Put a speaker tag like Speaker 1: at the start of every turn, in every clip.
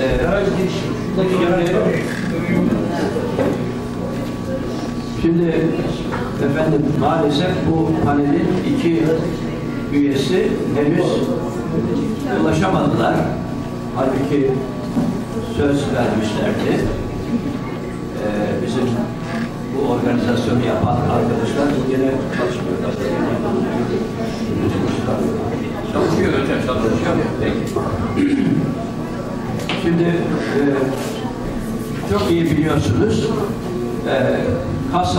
Speaker 1: Şimdi efendim maalesef bu panelin 2 üyesi henüz ulaşamadılar. Halbuki söz vermişlerdi. Bizim bu organizasyonu yapan arkadaşlar yine çalışmıyorlar. Çalışıyor hocam, çalışıyor. Peki. Şimdi çok iyi biliyorsunuz kas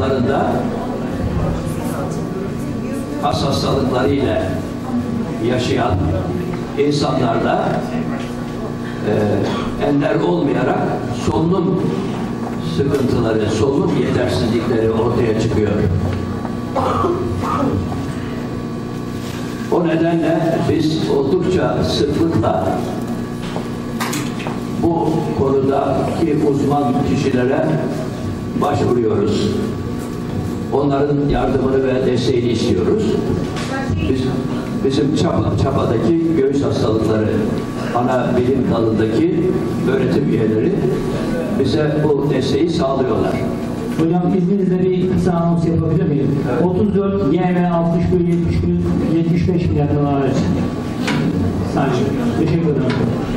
Speaker 1: hastalıklarıyla yaşayan insanlarda ender olmayarak solunum sıkıntıları, solunum yetersizlikleri ortaya çıkıyor. O nedenle biz oldukça sıklıkla bu konudaki uzman kişilere başvuruyoruz. Onların yardımını ve desteğini istiyoruz. Bizim Çapa'daki göğüs hastalıkları ana bilim dalındaki öğretim üyeleri bize bu desteği sağlıyorlar.
Speaker 2: Hocam izninizle bir kısa anons yapabilir miyim? Evet. 34 YV 61 75 plakalar için. Sadece. Teşekkür ederim.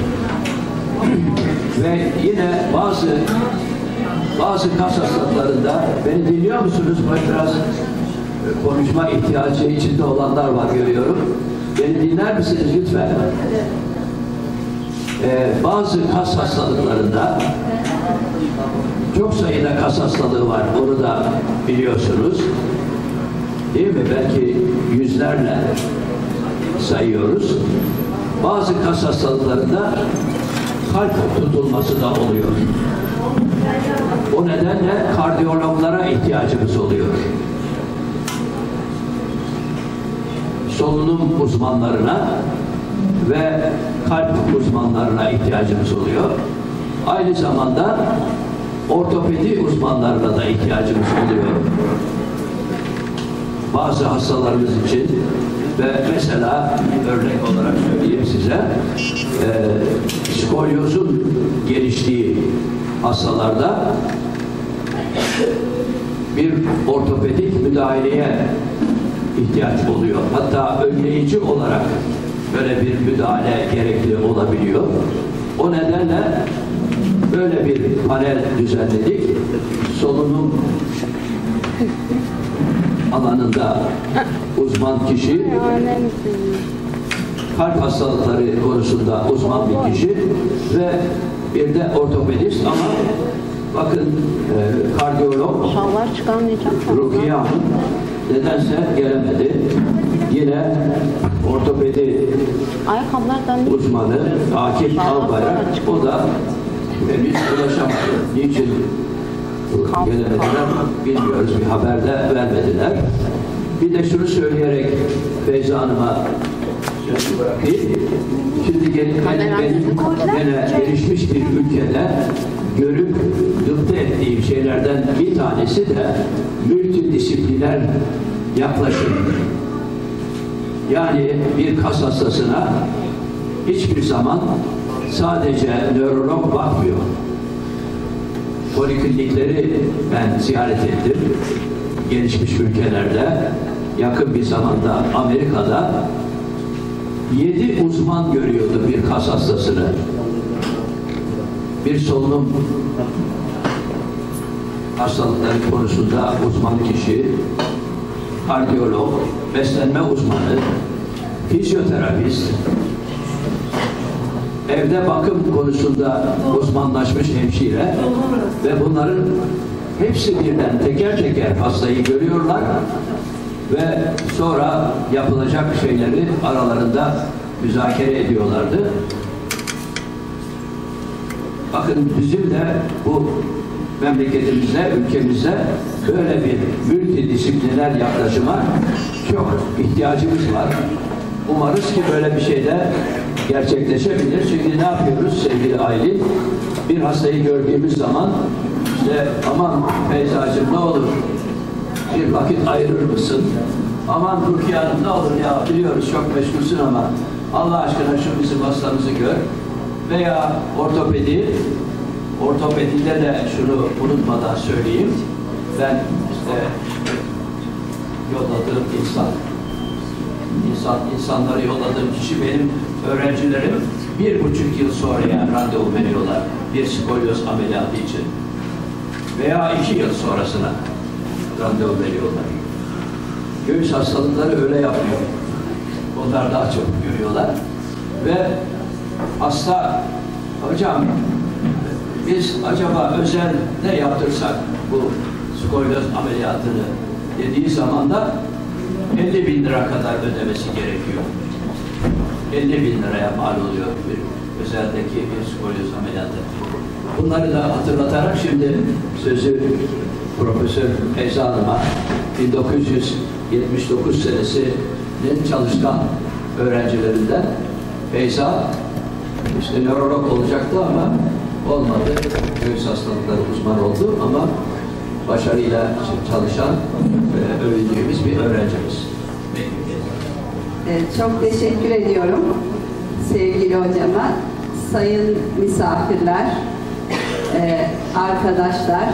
Speaker 1: Ve yine bazı kas hastalıklarında beni dinliyor musunuz? Biraz konuşma ihtiyacı içinde olanlar var görüyorum. Beni dinler misiniz lütfen? Bazı kas hastalıklarında çok sayıda kas hastalığı var. Onu da biliyorsunuz. Değil mi? Belki yüzlerle sayıyoruz. Bazı kas hastalıklarında kalp tutulması da oluyor. O nedenle kardiyologlara ihtiyacımız oluyor. Solunum uzmanlarına ve kalp uzmanlarına ihtiyacımız oluyor. Aynı zamanda ortopedi uzmanlarına da ihtiyacımız oluyor. Bazı hastalarımız için ve mesela örnek olarak söyleyeyim size skolyozun geliştiği hastalarda bir ortopedik müdahaleye ihtiyaç oluyor. Hatta önleyici olarak böyle bir müdahale gerekli olabiliyor. O nedenle böyle bir panel düzenledik. Solunum alanında uzman kişi, kalp hastalıkları konusunda uzman bir kişi ve bir de ortopedist ama bakın kardiyolog Rukiye Hanım nedense gelemedi. Yine ortopedi uzmanı Akif Albayrak o da henüz ulaşamadı. Niçin gelemediler bilmiyoruz. Bir haber de vermediler. Bir de şunu söyleyerek Feyza Hanım'a bırakayım. Şimdi gene gelişmiş bir ülkede görüp gıpta ettiğim şeylerden bir tanesi de multidisipliner yaklaşım. Yani bir kas hastasına hiçbir zaman sadece nörolog bakmıyor. Poliklinikleri ben ziyaret ettim. Gelişmiş ülkelerde, yakın bir zamanda Amerika'da 7 uzman görüyordu bir kas hastasını. Bir solunum hastalıkları konusunda uzman kişi, kardiyolog, beslenme uzmanı, fizyoterapist, evde bakım konusunda uzmanlaşmış hemşire ve bunların hepsi birden teker teker hastayı görüyorlar ve sonra yapılacak şeyleri aralarında müzakere ediyorlardı. Bakın bizim de bu memleketimizde, ülkemizde böyle bir multidisipliner yaklaşıma çok ihtiyacımız var. Umarız ki böyle bir şey de gerçekleşebilir. Çünkü ne yapıyoruz sevgili Aylin? Bir hastayı gördüğümüz zaman işte aman Feyzacığım ne olur bir vakit ayırır mısın? Aman Rukiye Hanım ne olur ya biliyoruz çok meşgulsün ama Allah aşkına şu bizim hastamızı gör. veya ortopedide de şunu unutmadan söyleyeyim. Ben işte yolladığım insanları yolladığım kişi benim öğrencilerim 1,5 yıl sonraya randevu veriyorlar bir skolyoz ameliyatı için. Veya 2 yıl sonrasına randevu veriyorlar. Göğüs hastalıkları öyle yapıyor. Onlar daha çok görüyorlar. Ve hasta, hocam biz acaba özel ne yaptırsak bu skolyoz ameliyatını dediği zaman da 50.000 lira kadar ödemesi gerekiyor. 50.000 liraya mal oluyor bir özeldeki bir skolyoz ameliyatı. Bunları da hatırlatarak şimdi sözü Profesör Feyza Hanım'a 1979 senesinin çalışkan öğrencilerinden Feyza işte nörolog olacaktı ama olmadı. Göğüs hastalıkları uzman oldu ama başarıyla çalışan övündüğümüz bir öğrencimiz.
Speaker 3: Çok teşekkür ediyorum sevgili hocama, sayın misafirler, arkadaşlar.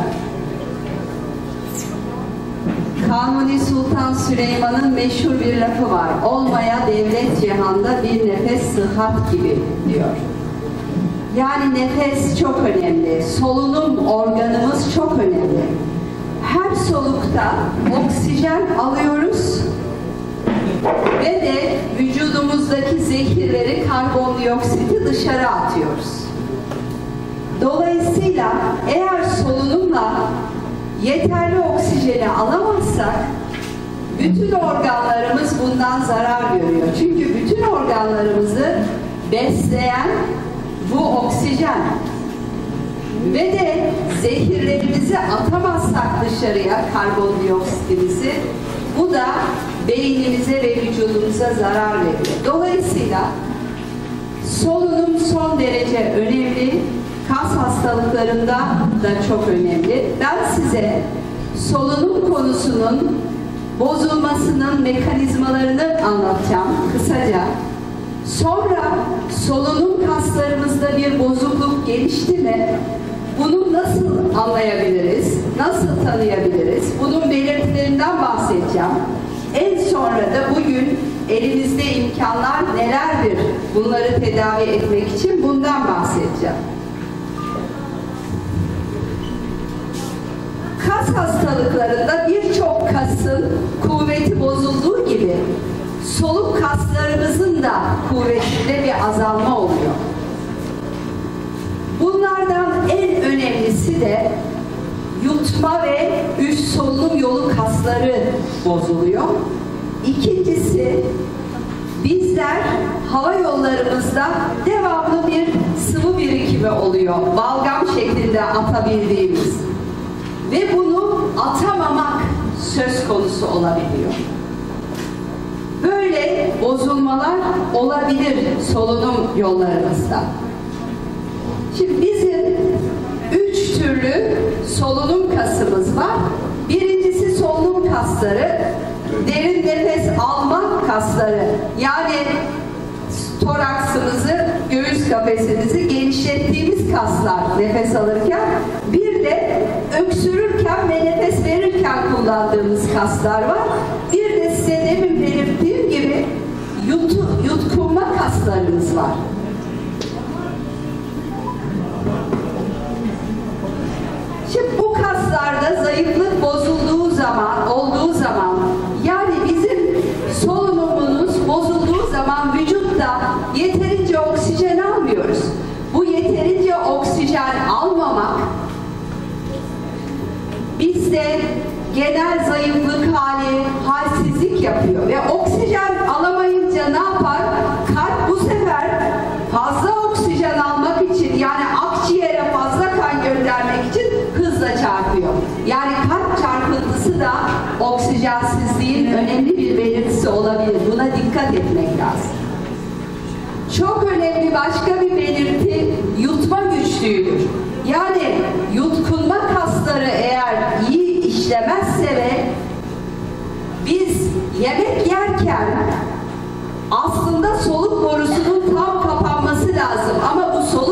Speaker 3: Kanuni Sultan Süleyman'ın meşhur bir lafı var. Olmaya devlet cihanda bir nefes sıhhat gibi diyor. Yani nefes çok önemli. Solunum organımız çok önemli. Her solukta oksijen alıyoruz ve de vücudumuzdaki zehirleri, karbondioksiti dışarı atıyoruz. Dolayısıyla eğer solunumla yeterli oksijeni alamazsak bütün organlarımız bundan zarar görüyor. Çünkü bütün organlarımızı besleyen bu oksijen. Ve de zehirlerimizi atamazsak dışarıya, karbondioksitimizi, bu da beynimize ve vücudumuza zarar veriyor. Dolayısıyla solunum son derece önemli. Kas hastalıklarında da çok önemli. Ben size solunum konusunun bozulmasının mekanizmalarını anlatacağım kısaca. Sonra solunum kaslarımızda bir bozukluk gelişti mi, bunu nasıl anlayabiliriz, nasıl tanıyabiliriz, bunun belirtilerinden bahsedeceğim. En sonra da bugün elimizde imkanlar nelerdir, bunları tedavi etmek için bundan bahsedeceğim. Kas hastalıklarında birçok kasın kuvveti bozulduğu gibi soluk kaslarımızın da kuvvetinde bir azalma oluyor. Bunlardan en önemlisi de yutma ve üst solunum yolu kasları bozuluyor. İkincisi, bizler hava yollarımızda devamlı bir sıvı birikimi oluyor. Balgam şeklinde atabildiğimiz. Ve bunu atamamak söz konusu olabiliyor. Böyle bozulmalar olabilir solunum yollarımızda. Şimdi bizim 3 türlü solunum kasımız var. Birincisi solunum kasları, derin nefes alma kasları. Yani toraksımızı, göğüs kafesimizi genişlettiğimiz kaslar nefes alırken. Bir de öksürürken ve nefes verirken kullandığımız kaslar var. Bir de size demin belirttiğim gibi yutkunma kaslarımız var. Şimdi bu kaslarda zayıflık olduğu zaman yani bizim solunumumuz bozulduğu zaman vücutta yeterince oksijen almıyoruz. Bu yeterince oksijen almamak bizde genel zayıflık hali, halsizlik yapıyor ve oksijen alamayınca ne yapar? Kalp bu sefer fazla oksijen almak için, yani akciğere fazla kan göndermek için hızla çarpıyor. Yani kalp çarpıntısı da oksijensizliğin önemli bir belirtisi olabilir. Buna dikkat etmek lazım. Çok önemli başka bir belirti yutma güçlüğüdür. Yani yutkunma kasları eğer iyi işlemezse ve biz yemek yerken aslında soluk borusunun tam kapanması lazım ama bu soluk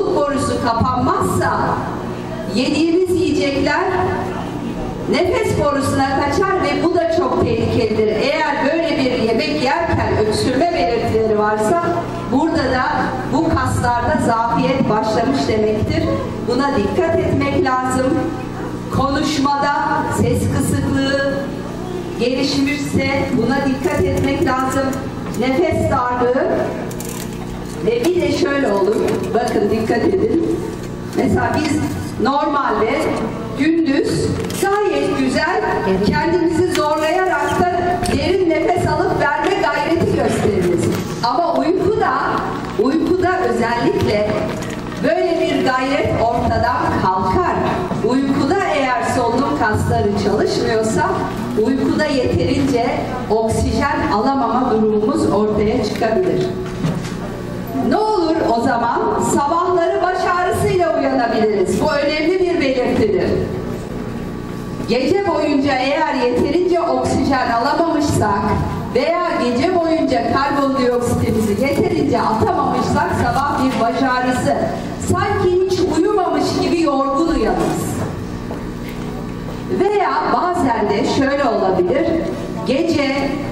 Speaker 3: kapanmazsa yediğimiz yiyecekler nefes borusuna kaçar ve bu da çok tehlikelidir. Eğer böyle bir yemek yerken öksürme belirtileri varsa burada da bu kaslarda zafiyet başlamış demektir. Buna dikkat etmek lazım. Konuşmada ses kısıklığı gelişmişse buna dikkat etmek lazım. Nefes darlığı ve bir de şöyle olur. Bakın dikkat edin. Mesela biz normalde gündüz gayet güzel kendimizi zorlayarak da derin nefes alıp verme gayreti gösteririz. Ama uykuda özellikle böyle bir gayret ortadan kalkar. Uykuda eğer solunum kasları çalışmıyorsa uykuda yeterince oksijen alamama durumumuz ortaya çıkabilir. Ne olur o zaman? Sabahları baş ağrısıyla uyanabiliriz. Bu önemli bir belirtidir. Gece boyunca eğer yeterince oksijen alamamışsak veya gece boyunca karbondioksitimizi yeterince atamamışsak sabah bir baş ağrısı. Sanki hiç uyumamış gibi yorgun uyanırız. Veya bazen de şöyle olabilir. Gece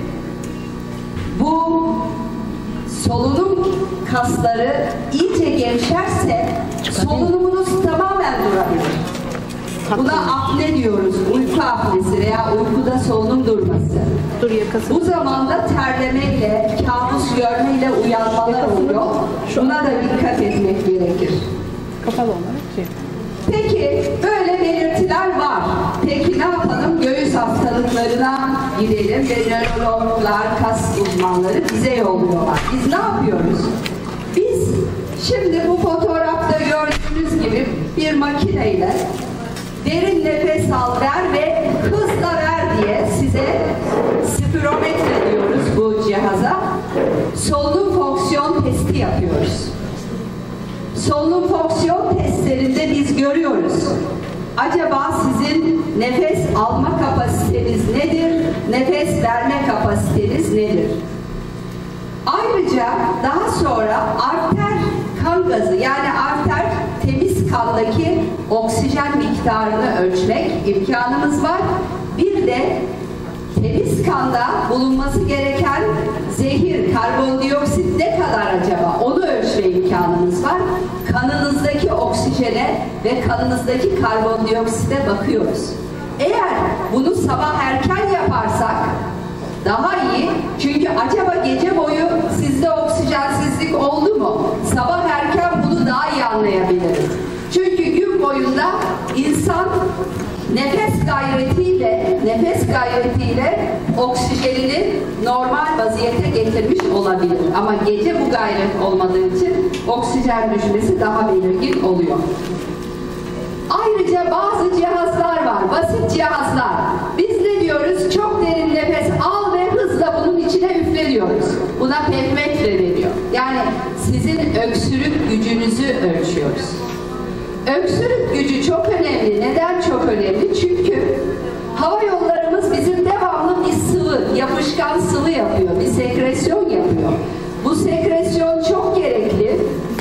Speaker 3: bu solunum kasları iyice gevşerse solunumunuz tamamen durabilir. Buna apne diyoruz. Uyku apnesi veya uykuda solunum durması. Bu zamanda terlemeyle, kabus görmeyle uyanmalar oluyor. Buna da dikkat etmek gerekir.
Speaker 4: Kapalı onları.
Speaker 3: Peki böyle belirtiler var. Peki ne yapalım? Göğüs hastalıklarına gidelim ve nörologlar, kas uzmanları bize yolluyorlar. Biz ne yapıyoruz? Biz şimdi bu fotoğrafta gördüğünüz gibi bir makineyle derin nefes al ver ve hızla ver diye size spirometre diyoruz bu cihaza. Solunum fonksiyon testi yapıyoruz. Solunum fonksiyon testlerinde biz görüyoruz. Acaba sizin nefes alma kapasiteniz nedir? Nefes verme kapasiteniz nedir? Ayrıca daha sonra arter kan gazı yani arter temiz kandaki oksijen miktarını ölçmek imkanımız var. Bir de temiz kanda bulunması gereken zehir, karbondioksit ne kadar acaba? Onu ölçme imkanımız var. Kanınızdaki oksijene ve kanınızdaki karbondioksite bakıyoruz. Eğer bunu sabah erken yaparsak daha iyi. Çünkü acaba gece boyu sizde oksijensizlik oldu mu? Sabah erken bunu daha iyi anlayabiliriz. Çünkü gün boyunda insan nefes gayretiyle oksijenini normal vaziyete getirmiş olabilir. Ama gece bu gayret olmadığı için oksijen düşmesi daha belirgin oluyor. Ayrıca bazı cihazlar var, basit cihazlar. Biz ne diyoruz? Çok derin nefes al ve hızla bunun içine üfle diyoruz. Buna pevmetre deniyor. Yani sizin öksürük gücünüzü ölçüyoruz. Öksürük gücü çok önemli. Neden çok önemli? Çünkü hava yollarımız bizim devamlı bir sıvı, yapışkan sıvı yapıyor. Bir sekresyon yapıyor. Bu sekresyon çok gerekli.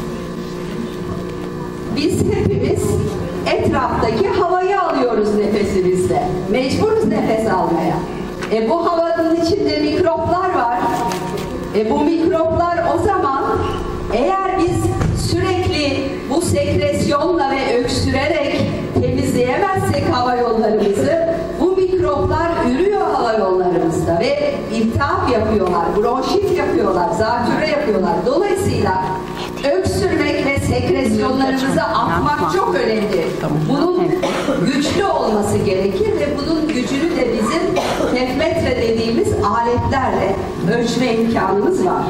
Speaker 3: Biz hepimiz etraftaki havayı alıyoruz nefesimizle. Mecburuz nefes almaya. Bu havanın içinde mikroplar var. Bu mikroplar o zaman eğer biz sürekli bu sekresyonla ve öksürerek temizleyemezsek hava yollarımızı, bu mikroplar ürüyor hava yollarımızda ve iltihap yapıyorlar, bronşit yapıyorlar, zatürre yapıyorlar. Dolayısıyla öksürmek ve sekresyonlarımızı atmak çok önemli. Bunun güçlü olması gerekir ve bunun gücünü de bizim pevmetre dediğimiz aletlerle ölçme imkanımız var.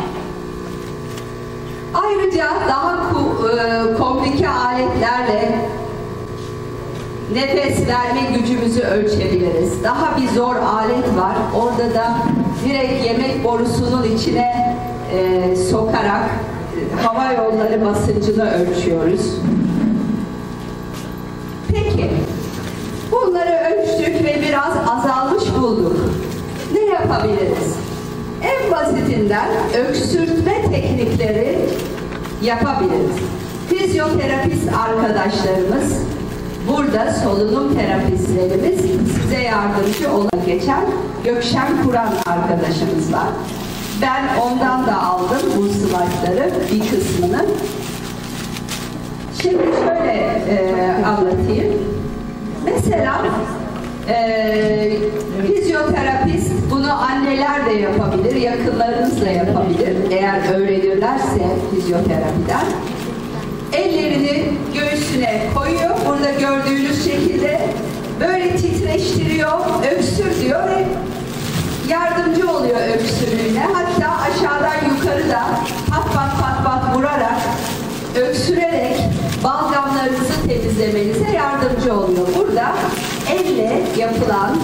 Speaker 3: Ayrıca daha komplike aletlerle nefes verme gücümüzü ölçebiliriz. Daha bir zor alet var. Orada da direkt yemek borusunun içine sokarak hava yolları basıncını ölçüyoruz. Peki, bunları ölçtük ve biraz azalmış bulduk. Ne yapabiliriz? En basitinden öksürtme teknikleri yapabiliriz. Fizyoterapist arkadaşlarımız, burada solunum terapistlerimiz, size yardımcı olan geçen Gökşen Kur'an arkadaşımız var. Ben ondan da aldım bu slaytları, bir kısmını. Şimdi şöyle anlatayım. Mesela fizyoterapist, bunu anneler de yapabilir, yakınlarınız da yapabilir eğer öğrenirlerse fizyoterapiden. Ellerini göğsüne koyuyor, burada gördüğünüz şekilde böyle titreştiriyor, öksür diyor ve yardımcı oluyor öksürüğüne. Hatta aşağıdan yukarı da pat pat pat pat vurarak, öksürerek balgamlarınızı temizlemenize yardımcı oluyor. Burada elle yapılan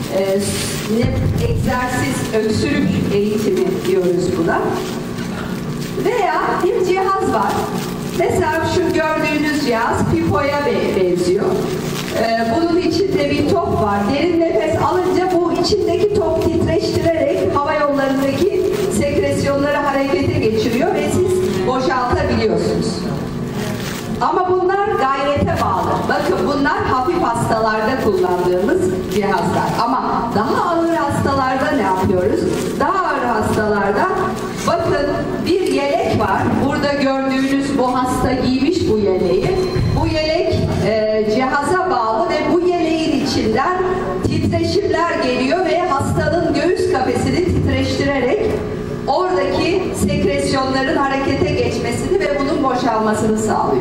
Speaker 3: egzersiz, öksürük eğitimi diyoruz buna. Veya bir cihaz var. Mesela şu gördüğünüz cihaz pipoya benziyor. Bunun içinde bir top var. Derin nefes alınca bu içindeki top titreştirerek hava yollarındaki sekresyonları harekete geçiriyor ve siz boşaltabiliyorsunuz. Ama bunlar gayrete bağlı. Bakın bunlar hafif hastalarda kullandığımız cihazlar. Ama daha ağır hastalarda ne yapıyoruz? Daha ağır hastalarda bakın bir yelek var. Burada gördüğünüz bu hasta giymiş bu yeleği. Bu yelek cihaza bağlı ve bu yeleğin içinden titreşimler geliyor ve hastanın göğüs kafesini titreştirerek oradaki sekresyonların harekete geçmesini ve bunun boşalmasını sağlıyor.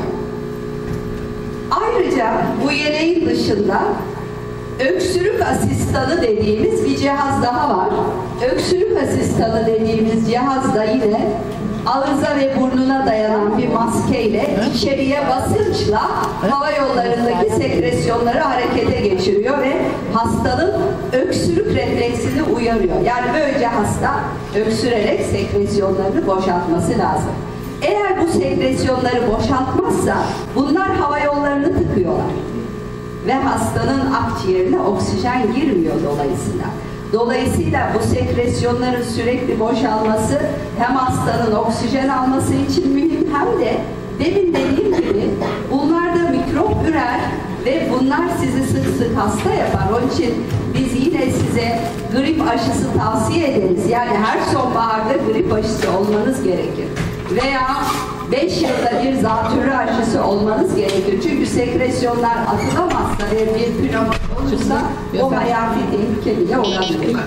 Speaker 3: Ayrıca bu yeleğin dışında öksürük asistanı dediğimiz bir cihaz daha var. Öksürük asistanı dediğimiz cihaz da yine ağza ve burnuna dayanan bir maskeyle içeriye basınçla hava yollarındaki sekresyonları harekete geçiriyor ve hastanın öksürük refleksini uyarıyor. Yani böylece hasta öksürerek sekresyonlarını boşaltması lazım. Eğer bu sekresyonları boşaltmazsa bunlar hava yollarını tıkıyorlar. Ve hastanın akciğerine oksijen girmiyor dolayısıyla. Dolayısıyla bu sekresyonların sürekli boşalması hem hastanın oksijen alması için mühim hem de demin dediğim gibi bunlar da mikrop ürer ve bunlar sizi sık sık hasta yapar. Onun için biz yine size grip aşısı tavsiye ederiz. Yani her sonbaharda grip aşısı olmanız gerekir. Veya 5 yılda bir zatürre aşısı olmanız gerekir. Çünkü sekresyonlar atılamazsa ve bir pneumonik olursa o hayati tehlike bile olabilir.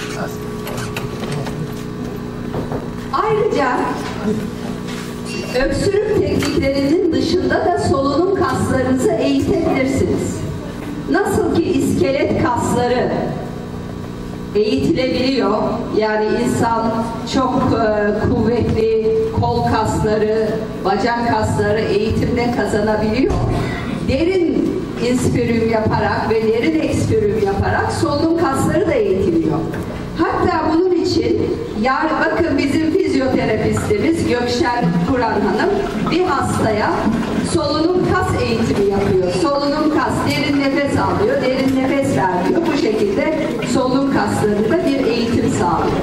Speaker 3: Ayrıca öksürük tekniklerinin dışında da solunum kaslarınızı eğitebilirsiniz. Nasıl ki iskelet kasları eğitilebiliyor. Yani insan çok kuvvetli kol kasları, bacak kasları eğitimde kazanabiliyor. Derin inspirüm yaparak ve derin ekspirüm yaparak solunum kasları da eğitiliyor. Hatta bunun için bakın bizim fizyoterapistimiz Gökşen Kur'an Hanım bir hastaya solunum kas eğitimi yapıyor. Solunum kas, derin nefes alıyor, derin nefes veriyor. Bu şekilde solunum kaslarında bir eğitim sağlıyor.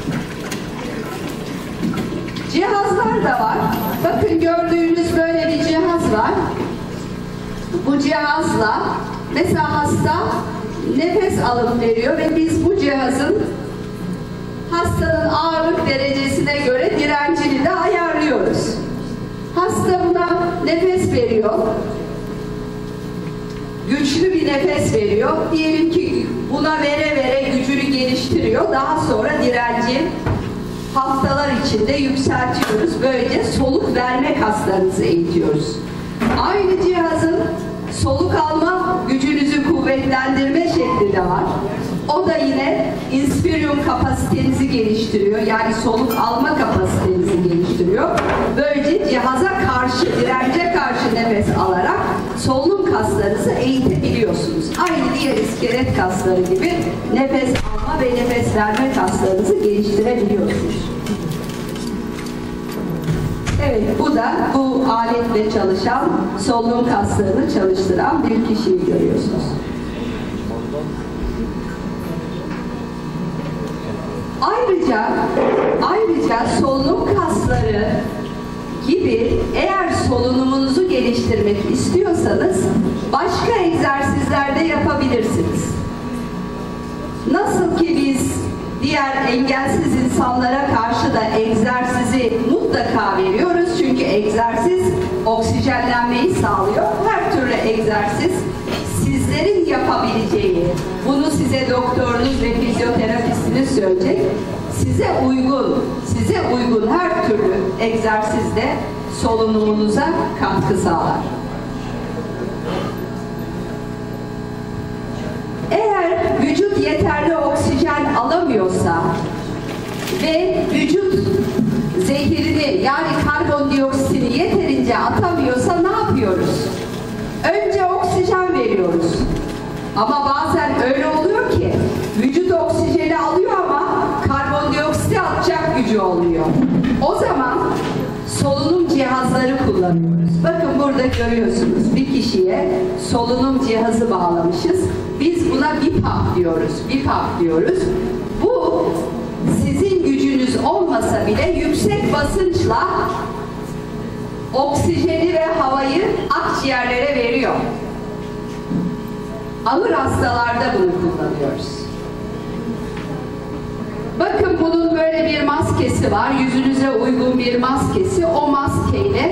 Speaker 3: Cihazlar da var. Bakın gördüğünüz böyle bir cihaz var. Bu cihazla mesela hasta nefes alıp veriyor ve biz bu cihazın hastanın ağırlık derecesine göre direncini de ayarlıyoruz. Hasta buna nefes veriyor. Güçlü bir nefes veriyor. Diyelim ki buna vere vere gücünü geliştiriyor. Daha sonra direnci haftalar içinde yükseltiyoruz. Böylece soluk verme kaslarınızı eğitiyoruz. Aynı cihazın soluk alma gücünüzü kuvvetlendirme şekli de var. O da yine inspirium kapasitenizi geliştiriyor. Yani soluk alma kapasitenizi geliştiriyor. Böylece cihaza karşı, dirence karşı nefes alarak solunum kaslarınızı eğitebiliyorsunuz. Aynı diğer iskelet kasları gibi nefes alma ve nefes verme kaslarınızı geliştirebiliyorsunuz. Evet, bu da bu aletle çalışan, solunum kaslarını çalıştıran bir kişiyi görüyorsunuz. Ayrıca solunum kasları gibi eğer solunumunuzu geliştirmek istiyorsanız başka egzersizler de yapabilirsiniz. Nasıl ki biz diğer engelsiz insanlara karşı da egzersizi mutlaka veriyoruz. Çünkü egzersiz oksijenlenmeyi sağlıyor. Her türlü egzersiz sizlerin yapabileceği, bunu size doktorunuz ve fizyoterapistiniz söyleyecek. Size uygun her türlü egzersizde solunumunuza katkı sağlar. Eğer vücut yeterli oksijen alamıyorsa ve vücut zehirini yani karbondioksitini yeterince atamıyorsa ne yapıyoruz? Önce oksijen veriyoruz. Ama bazen öyle oluyor ki vücut oksijeni alıyor ama karbondioksiti atacak gücü olmuyor. O zaman solunum cihazları kullanıyoruz. Bakın burada görüyorsunuz bir kişiye solunum cihazı bağlamışız. Biz buna BiPAP diyoruz. BiPAP diyoruz. Bu sizin gücünüz olmasa bile yüksek basınçla oksijeni ve havayı akciğerlere veriyor. Ağır hastalarda bunu kullanıyoruz. Bakın bunun böyle bir maskesi var. Yüzünüze uygun bir maskesi. O maskeyle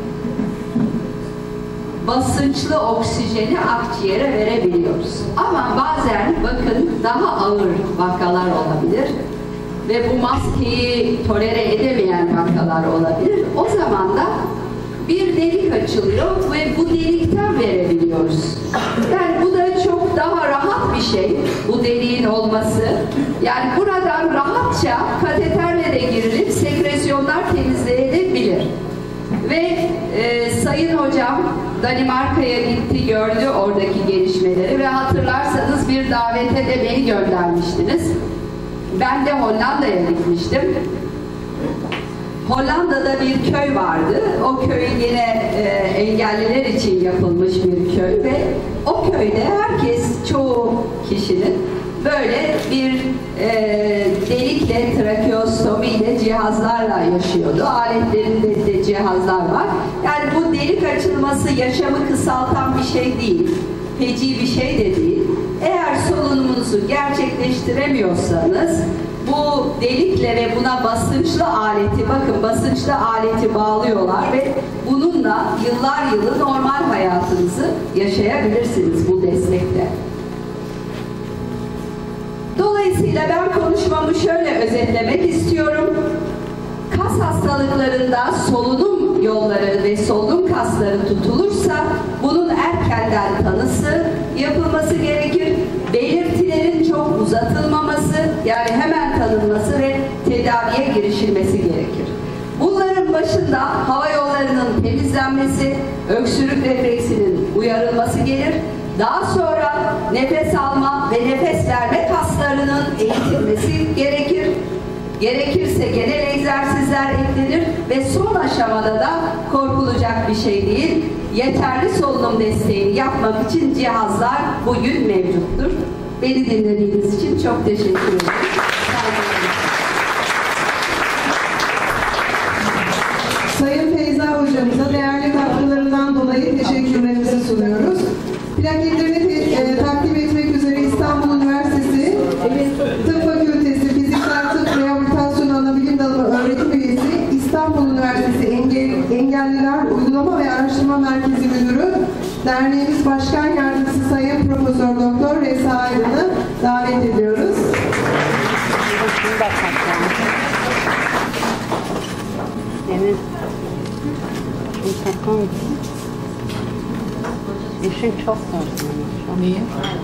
Speaker 3: basınçlı oksijeni akciğere verebiliyoruz. Ama bazen bakın daha ağır vakalar olabilir. Ve bu maskeyi tolere edemeyen vakalar olabilir. O zaman da bir delik açılıyor ve bu delikten verebiliyoruz. Yani bu da çok daha rahat bir şey, bu deliğin olması. Yani buradan rahatça kateterle de girilip sekresyonlar temizleyebilir. Ve Sayın Hocam Danimarka'ya gitti, gördü oradaki gelişmeleri ve hatırlarsanız bir davete de beni göndermiştiniz. Ben de Hollanda'ya gitmiştim. Hollanda'da bir köy vardı. O köy yine engelliler için yapılmış bir köy ve o köyde herkes, çoğu kişinin böyle bir delikle, trakeostomi ile cihazlarla yaşıyordu. Aletlerinde de cihazlar var. Yani bu delik açılması yaşamı kısaltan bir şey değil. Feci bir şey de değil. Eğer solunumunuzu gerçekleştiremiyorsanız bu delikle ve buna basınçlı aleti, bakın basınçlı aleti bağlıyorlar ve bununla yıllar yılı normal hayatınızı yaşayabilirsiniz bu destekle. Dolayısıyla ben konuşmamı şöyle özetlemek istiyorum. Kas hastalıklarında solunum yolları ve solunum kasları tutulursa bunun erkenden tanısı yapılması gerekir. Belirtilerin çok uzatılmaması, yani hemen tanınması ve tedaviye girişilmesi gerekir. Bunların başında hava yollarının temizlenmesi, öksürük refleksinin uyarılması gelir. Daha sonra nefes alma ve nefes verme kaslarının eğitilmesi gerekir. Gerekirse genel egzersizler eklenir ve son aşamada da korkulacak bir şey değil. Yeterli solunum desteğini yapmak için cihazlar bugün mevcuttur. Beni dinlediğiniz için çok teşekkür ederim.
Speaker 4: Sayın Feyza hocamıza değerli katkılarından dolayı teşekkürlerimizi sunuyoruz. Plaketlerini takdim etmek üzere İstanbul Üniversitesi Tıp Fakültesi Fiziksel Tıp Rehabilitasyon Anabilim Dalı Öğretim Üyesi, İstanbul Üniversitesi Engelliler Uygulama ve Araştırma Merkezi Müdürü, derneğimiz Başkan Yardımcısı Sayın Profesör Doktor Resa Aydın'ı davet ediyoruz.
Speaker 5: Evet. İşin çok zor.
Speaker 6: Niye?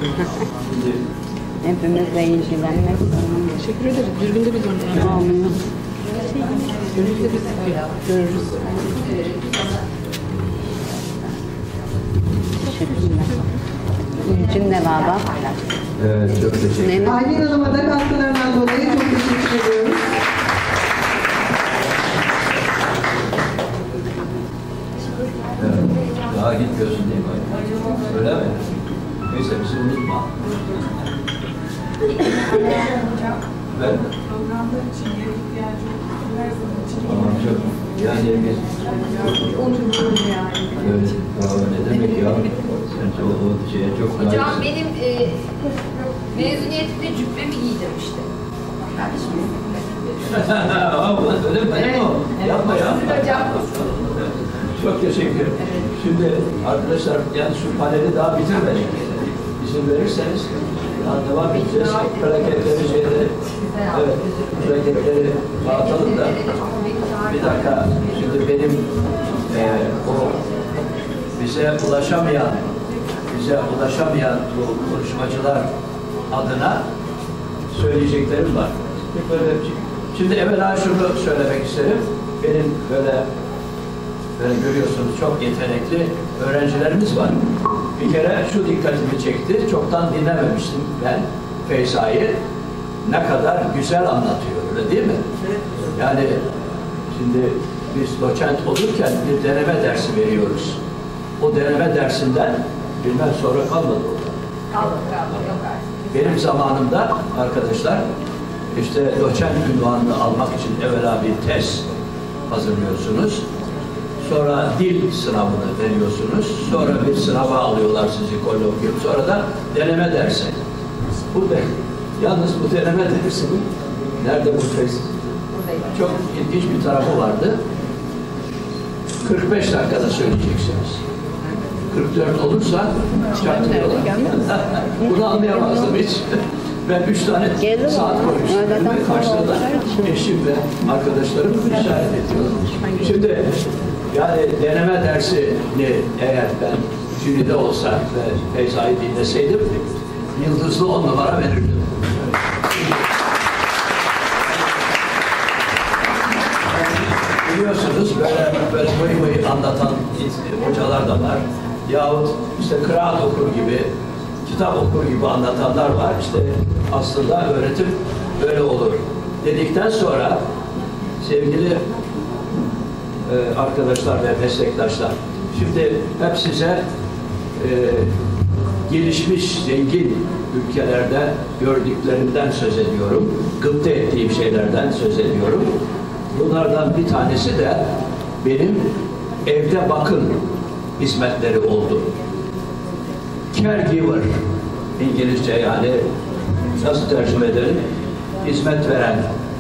Speaker 5: Hepimizle ilgilenmek zorunda.
Speaker 6: Teşekkür ederim. Dürbünde bir dönem.
Speaker 5: Olmuyor.
Speaker 6: Dürbünde bir görürüz.
Speaker 5: Teşekkürler. İlcim ne baba?
Speaker 1: Evet, çok teşekkür ederim.
Speaker 4: Aylin Hanım'a da katkılarından dolayı çok teşekkür ediyoruz.
Speaker 1: Evet. Daha gitmiyorsun değil mi? Öyle mi? Neyse bizi unutma. Ben
Speaker 7: programlar için yer ihtiyacı yok. Her zaman için.
Speaker 1: tamam canım. Yani biz evet, ne demek ya? Sence o şeye çok
Speaker 8: Hocam
Speaker 1: layıksın.
Speaker 8: benim mezuniyetimde cübbemi giydirmişti.
Speaker 1: Öyle mi?
Speaker 8: Evet.
Speaker 1: Yapma ya.
Speaker 8: Hocam.
Speaker 1: Çok teşekkür ederim. Şimdi arkadaşlar yani şu paneli daha bitirmedik. İzin verirseniz daha devam edeceğiz. Plaketleri şeyleri. Evet. Plaketleri dağıtalım da. Bir dakika. Şimdi benim o bize ulaşamayan bu konuşmacılar adına söyleyeceklerim var. Şimdi evvela şunu söylemek isterim. Benim böyle görüyorsunuz çok yetenekli öğrencilerimiz var. Bir kere şu dikkatimi çekti. Çoktan dinlememiştim ben Feyza'yı. Ne kadar güzel anlatıyor, öyle değil mi? Yani şimdi biz doçent olurken bir deneme dersi veriyoruz. O deneme dersinden bilmem sonra kalmadı orada. Benim zamanımda arkadaşlar işte doçent ünvanını almak için evvela bir test hazırlıyorsunuz. Sonra dil sınavını veriyorsunuz. Sonra bir sınava alıyorlar sizi kolokyum. Sonra da deneme dersi. Yalnız bu deneme dersinin nerede bu test? Çok ilginç bir tarafı vardı. 45 dakikada söyleyeceksiniz. 44 olursa çarptırıyorlar. Bunu anlayamazdım hiç. Ben 3 tane saat koymuştum. Karşıda da eşim ve arkadaşlarım işaret ediyorum. Şimdi yani deneme dersini eğer ben jüride olsa ve Feyza'yı dinleseydim yıldızlı 10 numara verirdim. Biliyorsunuz böyle boy anlatan hocalar da var. Yahut işte kıraat okur gibi, kitap okur gibi anlatanlar var. İşte aslında öğretim böyle olur dedikten sonra sevgili arkadaşlar ve meslektaşlar, şimdi hep size gelişmiş, zengin ülkelerde gördüklerimden söz ediyorum. Gıpta ettiğim şeylerden söz ediyorum. Bunlardan bir tanesi de benim evde bakım hizmetleri oldu. Caregiver, İngilizce yani nasıl tercüme edelim? Hizmet veren,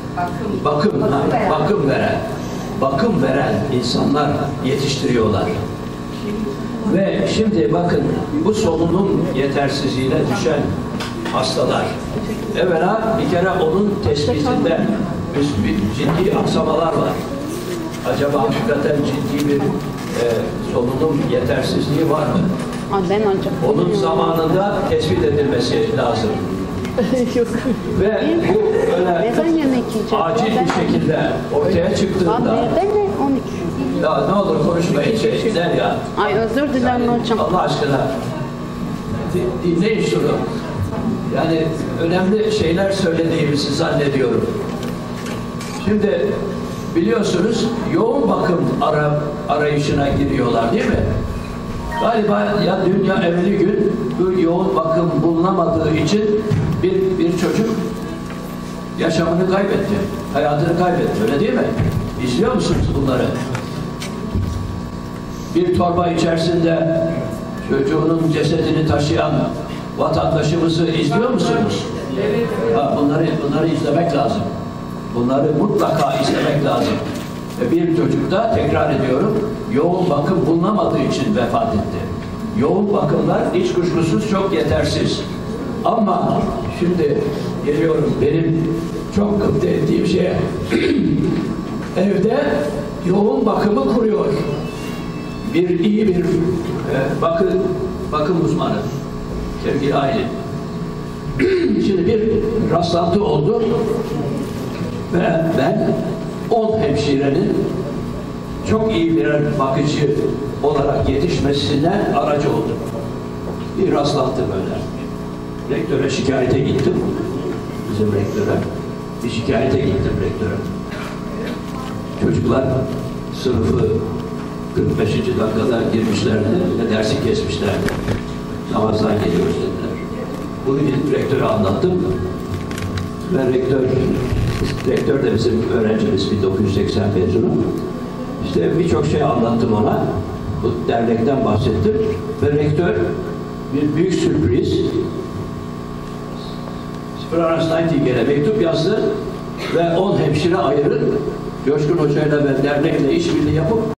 Speaker 1: bakım veren insanlar yetiştiriyorlar. Ve şimdi bakın bu solunum yetersizliğine düşen hastalar. Evvela bir kere onun tespitinde ciddi aksamalar var. Acaba hakikaten ciddi bir solunum yetersizliği var mı? Onun zamanında tespit edilmesi lazım. Ve bu öyle acil bir şekilde ortaya çıktığında ya ne olur konuşmayın şeyler ya.
Speaker 5: Ay özür dilerim hocam.
Speaker 1: Allah aşkına dinleyin şunu. Yani önemli şeyler söylediğimizi zannediyorum. Şimdi biliyorsunuz yoğun bakım arayışına giriyorlar değil mi? Galiba ya dünya evveli gün bu yoğun bakım bulunamadığı için bir çocuk yaşamını kaybetti. Hayatını kaybetti. Öyle değil mi? İzliyor musunuz bunları? Bir torba içerisinde çocuğunun cesedini taşıyan vatandaşımızı izliyor musunuz? Ha, bunları izlemek lazım. Bunları mutlaka izlemek lazım. Bir çocuk da tekrar ediyorum yoğun bakım bulunamadığı için vefat etti. Yoğun bakımlar hiç kuşkusuz çok yetersiz. Ama şimdi geliyorum benim çok gıpta ettiğim şeye. Evde yoğun bakımı kuruyor. İyi bir bakım uzmanı. Sevgili aile. Şimdi bir rastlantı oldu. Ve ben 10 hemşirenin çok iyi birer bakıcı olarak yetişmesinden aracı oldum. Bir rastlantı böyle. Rektöre şikayete gittim. Bizim rektöre. Bir şikayete gittim rektöre. Çocuklar sınıfı 45. dakikada girmişlerdi ve dersi kesmişlerdi. Namazdan geliyoruz dediler. Bunu gidip rektöre anlattım. ve rektör de bizim öğrencimiz 1980 mezunu. İşte birçok şey anlattım ona. Bu dernekten bahsettim. Ve rektör bir büyük sürpriz Florence Nightingale'e mektup yazdı ve 10 hemşire ayrı Coşkun Hoca'yla ve dernekle işbirliği yapıp